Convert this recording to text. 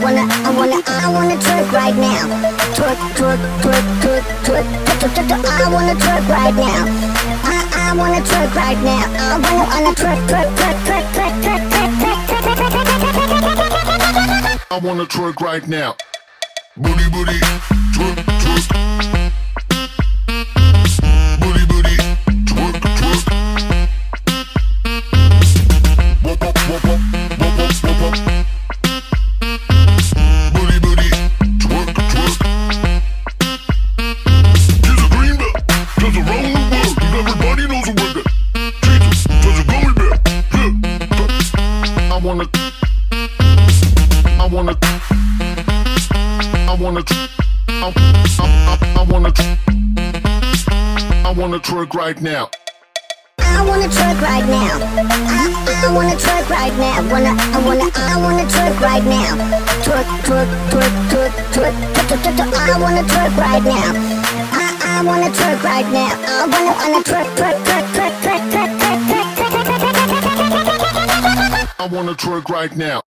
wanna twerk right now. Twerk, twerk, twerk, twerk, twerk, twerk, twerk, twerk. I wanna twerk right now. I wanna twerk right now. I wanna twerk, twerk, twerk, twerk, twerk, twerk, twerk, twerk, twerk. I wanna twerk right now. Booty, booty, twerk, twerk. Booty, booty, twerk, twerk. Wop, wop, wop, wop, wop, wop, wop, wop. Booty, booty, twerk, twerk. Here's a green bell, goes around the world, and everybody knows who with it. Jesus, there's a gummy bear. I wanna twerk right now. I wanna twerk right now. I wanna twerk right now. I wanna twerk right now. Twerk, twerk, twerk, twerk, twerk, twerk, twerk, twerk. I wanna twerk right now. I wanna twerk right now. I wanna twerk, twerk, twerk, twerk, twerk, twerk, twerk, twerk, twerk, twerk, twerk. I wanna twerk right now.